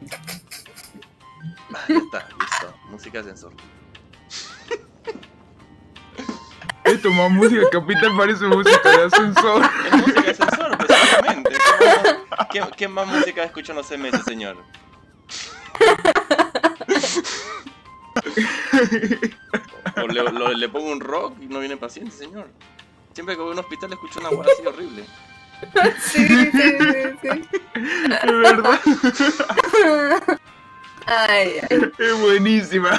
Ya está, listo. Música de ascensor. Esto más música, capitán, parece música de ascensor. Es música de ascensor, precisamente. ¿Qué más música escuchan los MS, señor? O le pongo un rock y no viene paciente, señor. Siempre que voy a un hospital escucho una hueá así horrible. Sí. Es verdad. Ay. Es buenísima.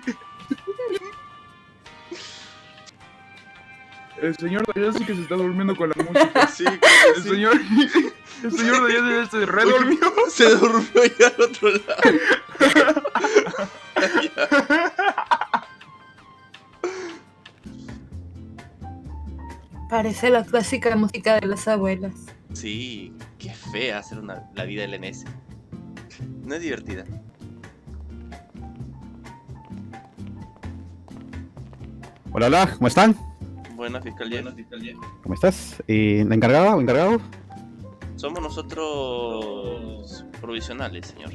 El señor Dayan sí que se está durmiendo con la música. Sí, creo que El sí. señor Dayan se redormió. Se durmió ya al otro lado. Parece la clásica música de las abuelas. Sí, qué fea hacer la vida del MS. No es divertida. Hola, hola, ¿cómo están? Buena fiscalía. ¿Cómo estás? ¿La encargada o encargado? Somos nosotros provisionales, señor.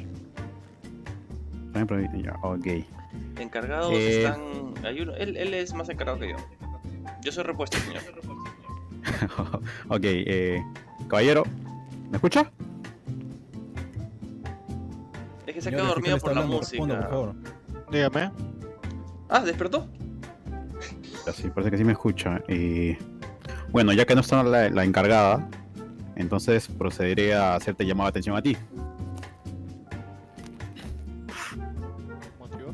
Ya, ok. Encargados están... Él es más encargado que yo. Yo soy repuesto, señor. Ok, caballero, ¿me escucha? Es que se quedó dormido por la música. Responda, por favor. Dígame. Ah, ¿despertó? Ya, sí, parece que sí me escucha. Bueno, ya que no está la encargada, entonces procederé a hacerte llamado de atención a ti. ¿Motivo?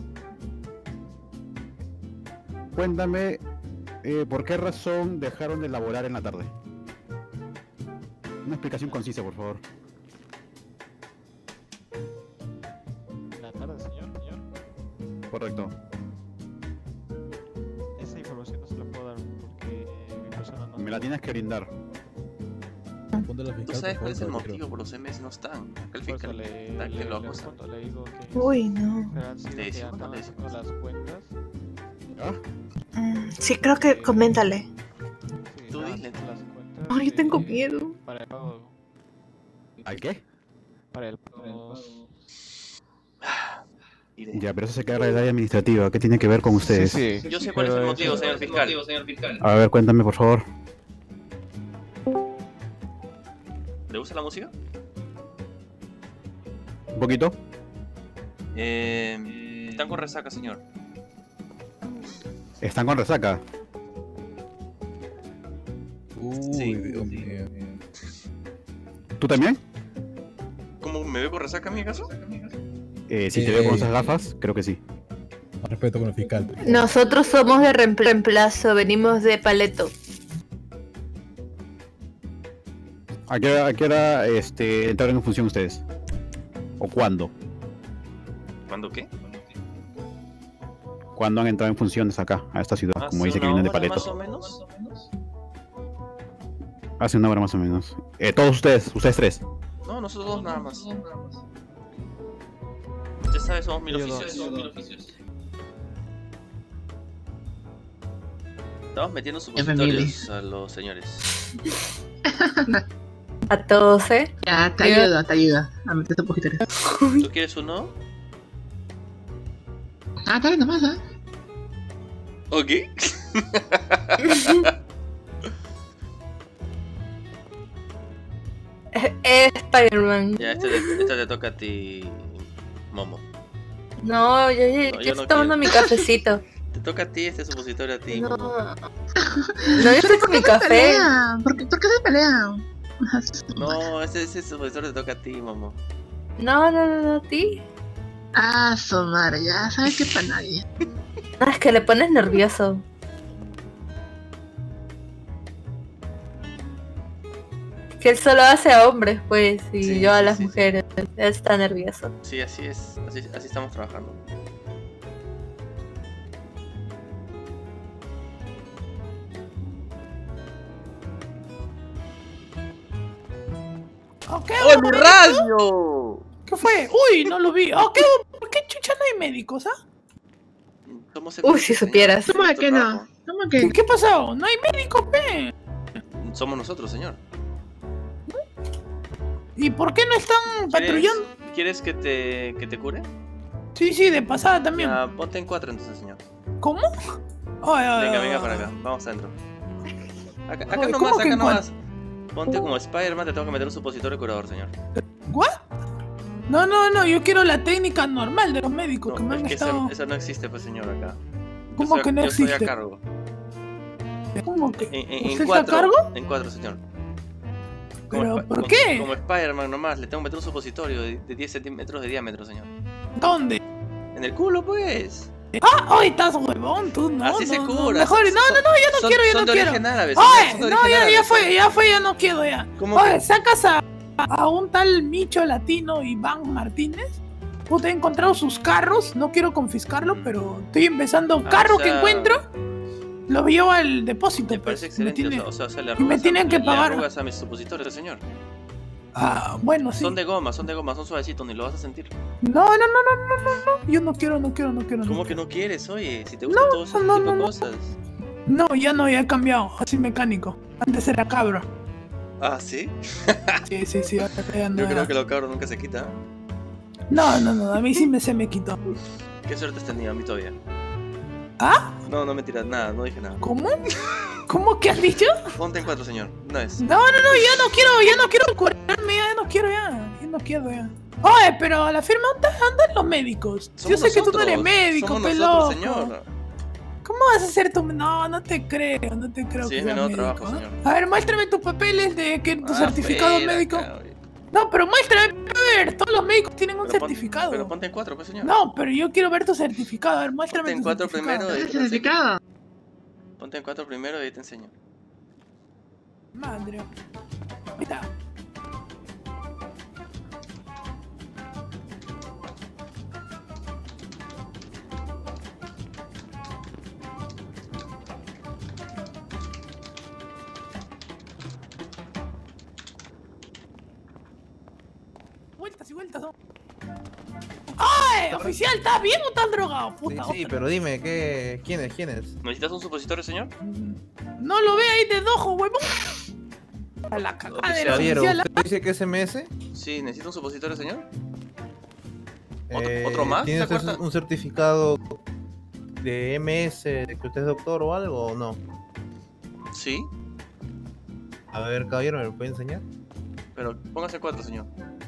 Cuéntame, ¿por qué razón dejaron de laborar en la tarde? Una explicación concisa, por favor. La tarde, señor. Correcto. Esa información no se la puedo dar porque mi persona no... Me la tienes que brindar. Responde la ¿Tú fiscal, sabes por cuál es el favor, motivo por los MS no están? Acá el Por eso fiscal está que lo acusa. respondo, le digo que... Uy, no. Pero han sido Le que decimos, andan le haciendo decimos. las cuentas. ¿Ah? Sí, creo que coméntale. Sí, Tú andan dile. haciendo las cuentas Ay, yo tengo de- miedo. Para el pago... ¿Al qué? Para el pago... Iré. Ya, pero eso se queda en el área administrativa. ¿Qué tiene que ver con ustedes? Sí, sí. Yo sé cuál es el pero motivo, eso- señor fiscal. A ver, cuéntame, por favor. ¿Le gusta la música? ¿Un poquito? Están con resaca, señor. Están con resaca. Uy, Sí. Dios mío. ¿Tú también? ¿Cómo me veo con resaca, en mi caso? Si te veo con esas gafas, creo que sí. Más respeto con el fiscal. Nosotros somos de reemplazo, venimos de Paleto. ¿A qué hora entraron en función ustedes? ¿O cuándo? ¿Cuándo qué? ¿Cuándo han entrado en funciones acá, a esta ciudad? Como dice que vienen de Paleto. Más o menos. Hace una hora más o menos. Todos ustedes tres. No, nosotros dos nada más. Usted sabe, somos mil Ellos oficios. Estamos metiendo supositorios a los señores. A todos, ¿eh? Ya, te ayuda a meterte un poquito. ¿Tú quieres uno? Ah, dale nomás, ¿ah? Ok. Spider-Man. Ya, este te toca a ti, Momo. No, yo yo estoy no tomando quiero. mi cafecito. Te toca a ti este supositorio a ti, No, Momo. no, yo estoy con mi café. Pelea. ¿Por qué se pelean? No, ese supositorio te toca a ti, Momo. No, a ti. Ah, su madre, ya sabes que para nadie. No, es que le pones nervioso. Que él solo hace a hombres, pues, y Sí, yo a sí, las sí, sí. mujeres. Él está nervioso. Sí, así es. Así estamos trabajando. ¿Qué? ¡Oh, mi radio! ¿Qué fue? Uy, no lo vi. ¿Qué? ¿Por qué chucha no hay médicos, ah? Somos Uy, si supieras. ¿Cómo Nuestro que trabajo. no? ¿Cómo que? ¿Qué pasó? No hay médicos, pe. Somos nosotros, señor. ¿Y por qué no están patrullando? ¿Quieres que te cure? Sí, sí, de pasada también. Ya, ponte en 4 entonces, señor. ¿Cómo? Ay, Venga, venga para acá. Vamos adentro. Acá Ay, nomás, ¿cómo que acá en nomás. Ponte como Spider-Man, te tengo que meter un supositorio curador, señor. ¿What? No, yo quiero la técnica normal de los médicos que No, me es han que estado... eso no existe, pues, señor, acá. ¿Cómo que no Yo estoy existe? a cargo. ¿Cómo que? En ¿Usted está a 4, cargo? en 4, señor. ¿Pero por qué? Como Spider-Man nomás, le tengo que meter un supositorio de 10 centímetros de diámetro, señor. ¿Dónde? En el culo, pues. ¡Ay, estás huevón! Tú no, Así se no, cura. mejor, no, ya no quiero, ya son no de quiero. origen árabe, señor, ¡Ay! son de No, origen árabe, ya señor. fue, ya no quiero ya. ¿Cómo Oye, que? sacas a un tal Micho Latino Iván Martínez. Puta, he encontrado sus carros, no quiero confiscarlo, pero estoy empezando. Carro o sea, que encuentro, lo llevo al depósito. Me parece pues, me excelente, tiene- o sea, le y me tienen que pagar. Le arrugas a mis supositorios, señor. Bueno, sí. Son de goma, son suavecitos, ni lo vas a sentir. No, yo no quiero. ¿Cómo que no quieres? Oye, si te gustan todos esos tipo de cosas. No, ya he cambiado, así mecánico. Antes era cabro. Ah, ¿sí? Sí, ahora ya no. Yo creo que los cabros nunca se quitan. No, a mí sí se me quitó. ¿Qué suerte has tenido? A mí todavía. ¿Ah? No, no me tiras nada, no dije nada. ¿Cómo? ¿Cómo que has dicho? Ponte en 4, señor. Una vez. No, ya no quiero curarme, ya no quiero ya. Oye, pero a la firma, ¿dónde andan los médicos? Somos Yo sé que tú no nosotros, eres médico, somos pelón. nosotros, señor. ¿Cómo vas a hacer tu...? No te creo Sí, que es mi seas nuevo médico, trabajo, ¿eh? señor. A ver, muéstrame tus papeles de que tu Ah, certificado fuera, médico. cabrón. No, pero muéstrame, a ver, todos los médicos tienen un Pero certificado. Pero ponte en 4, pues, señor. No, pero yo quiero ver tu certificado, a ver, muéstrame Ponte en tu 4 certificado. primero y ¿El te enseño. certificado? Ponte en 4 primero y ahí te enseño. Madre. Ahí está. Vueltas y vueltas, ¿no? ¡Ay! Oficial, ¿estás bien o estás drogado? Puta, Sí, otra. pero dime, ¿quién es? ¿Necesitas un supositorio, señor? No lo ve ahí de ojo, huevón. A la cagada de la Caballero, oficial. ¿usted dice que es MS? Sí, ¿necesita un supositorio, señor? ¿Otro más? ¿Tiene ¿Se usted acuerda? un certificado de MS, de que usted es doctor o algo o no? Sí, A ver, caballero, ¿me lo puede enseñar? pero póngase 4, señor.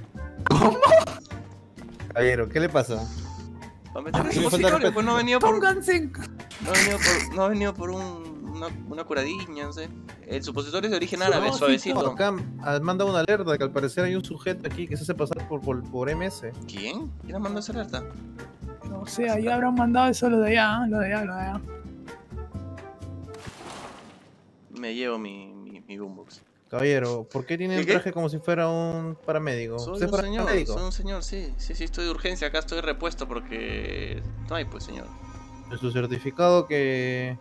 Caballero, ¿qué le pasa? Va a meter el Sí, me falta supositorio, respeto. pues no ha venido por... Pónganse en... No ha venido por una curadilla, no sé. El supositorio es de origen árabe, No, sí, suavecito. Acá manda una alerta que al parecer hay un sujeto aquí que se hace pasar por MS. ¿Quién? ¿Quién ha mandado esa alerta? O sea, ya habrán mandado eso lo de allá, lo de allá. Me llevo mi boombox. Caballero, ¿por qué tiene ¿Qué, un qué? traje como si fuera un paramédico? Soy ¿Usted es un señor, paramédico? soy un señor, sí, estoy de urgencia, acá estoy repuesto porque... No hay pues, señor. ¿Su certificado que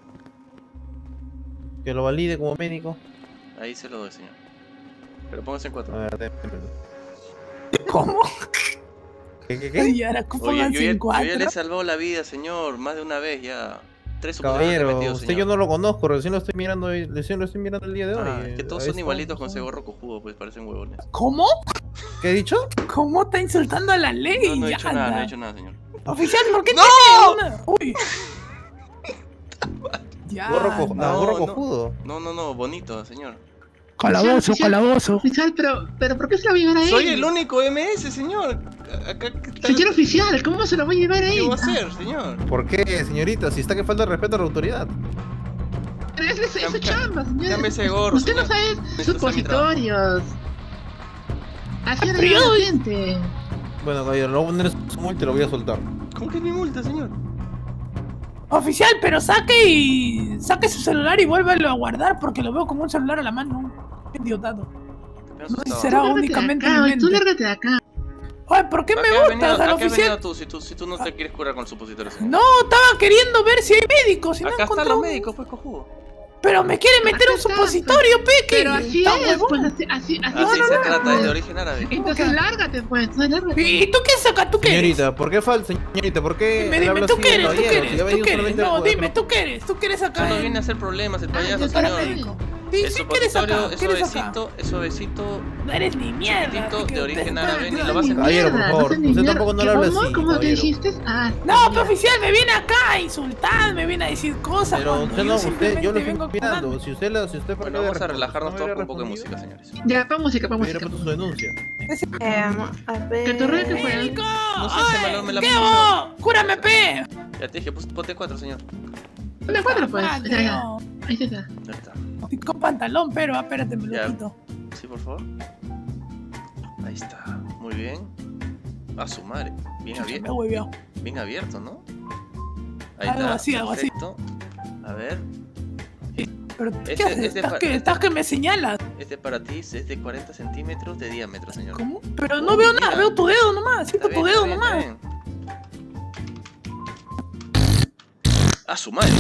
lo valide como médico? Ahí se lo doy, señor. Pero póngase en 4. A ver, démelo. ¿Cómo? ¿Qué? Y ahora Oye, pónganse yo en ya le he 4. salvado la vida, señor, más de una vez ya. 3 supositorios Caballero, repetidos, usted señor. yo no lo conozco, recién lo estoy mirando el día de hoy. Ah, que todos Ahí son está. igualitos con ese gorro cojudo, pues parecen huevones. ¿Cómo? ¿Qué he dicho? ¿Cómo está insultando a la ley? No he Ya dicho nada, anda. no he dicho nada, señor. Oficial, ¿por qué ¡No! tiene una? Uy. Ya. Gorro no. cojudo. No, bonito, señor. Calabozo, Oficial, calabozo. Oficial, pero ¿por qué se lo va a llevar a él? Soy el único MS, señor. Acá, ¿qué tal? Señor oficial, ¿cómo se lo va a llevar a ¿Qué él? va a hacer, señor? ¿Por qué, señorita? Si está que falta de respeto a la autoridad. Pero es su chamba, señor. Dame ese gorro, Usted no señor. sabe Necesito supositorios. Así Pero era yo- la gente. Bueno, caballero, lo voy a poner en su multa y lo voy a soltar. ¿Cómo que es mi multa, señor? Oficial, pero saque su celular y vuélvelo a guardar porque lo veo como un celular a la mano. Qué idiotado. Me has No sé si asustado. será Tú lárgate de únicamente acá, mi oye, tú mente. lárgate de acá. Oye, ¿por qué ¿A me qué has venido- botas al a qué has venido oficial? tú si tú no te quieres curar con el supositorio, señor? No, estaba queriendo ver si hay médicos, si no Acá están encontró. los médicos, pues, cojudo. Pero me quiere meter Acá un está, supositorio, peque. Pero así Está es, huevón. pues así Así se trata, es de origen árabe. Entonces lárgate, pues, entonces lárgate. ¿Y tú qué sacas? ¿Tú qué eres? Señorita, ¿por qué falta? Señorita, ¿por qué? Dime, habla ¿tú así qué de eres? ¿Tú qué caballero? eres? Si ya ¿Tú venido qué eres? solamente No, a- dime, ¿tú qué eres? ¿Tú quieres acá? Solo viene a hacer problemas el payaso, yo señor. paramédico. Sí, Es sí, ¿qué eres supositorio, acá? es ¿Qué eres acá? suavecito, es suavecito, No eres ni mierda. chiquitito, que de origen usted- árabe, ni lo vas a Caballero, por Mierda, favor, no sé ni usted mierda. tampoco no le habla ¿Cómo? así, ¿Cómo te caballero. dijiste? Ah, No, mierda. pero oficial, me viene acá a insultar, me viene a decir cosas. Pero cuando usted no, simplemente yo lo estoy vengo mirando. acusando. Si usted Bueno, por vamos a relajarnos todos con un poco de música, señores. Ya, pon música, pon Hubiera música. puesto su denuncia. A ver. Que torre que fue. ¡Médico! No sé, ¡Ay! me la ¿Qué puso. vos? ¡Cúrame, pe! Ya te dije, ponte 4, señor. Ponte 4, pues. Ah, Ya, ya. no. Ahí está. Ya está. Estoy con pantalón, pero espérate, me Ya. lo quito. Sí, por favor. Ahí está. Muy bien. A su madre. Bien Me abierto. huevió. Bien abierto, ¿no? Ahí Algo está. así, algo así. Perfecto. A ver. Pero Ese- ¿qué haces? ese ¿Estás pa- que, estás que me señalas? Este para ti es de 40 centímetros de diámetro, señor. ¿Cómo? Pero no Uy, veo mira. nada, veo tu dedo nomás, siento Está tu bien, dedo está bien, nomás. está bien. A su madre.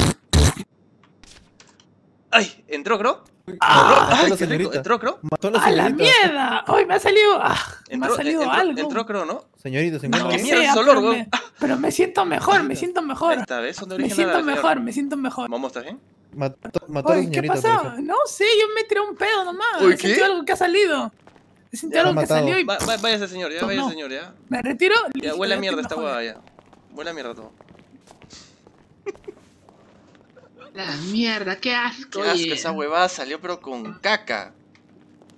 ¡Ay! ¿Entró, creo? ¡Ah! Mató a ¡Ay, la qué rico! señorita. ¿Entró, creo? Mató a la ¡A la señorita. mierda! ¡Ay, me ha salido! Me ha salido algo. Entró, creo, ¿no? Señorita, se No encuentra ¡Qué bien. mierda sé, ese olor, pero, weón! pero me siento mejor, me siento mejor. Esta vez son de Me origen siento árabe, señor. mejor, me siento mejor. ¿Momo, estás bien? Mató a la Oye, ¿qué señorita. pasó? profesor. No sé, yo me tiré un pedo nomás. Uy, He sentido ¿qué? algo que ha salido. He sentido Ya, algo que matado. salió y Váyase, señor, ya, No, váyase, no. señor, ya. me retiro. Ya, listo, huele a ya mierda estoy esta mejor. hueá, ya. Huele a mierda todo. La mierda, qué asco. Qué asco, oye. esa huevada salió pero con caca.